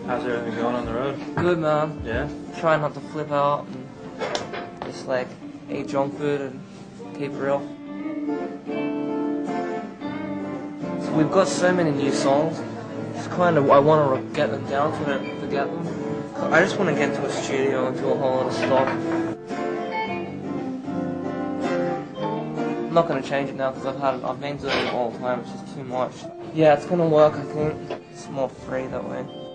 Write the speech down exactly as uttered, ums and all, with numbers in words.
How's everything going on the road? Good, man. Yeah? Try not to flip out and just like eat junk food and keep it real. So we've got so many new songs. It's kind of, I want to get them down so I don't forget them. I just want to get to a studio and do a whole lot of stuff. I'm not going to change it now because I've had it, I've been doing it all the time. It's just too much. Yeah, it's going to work, I think. It's more free that way.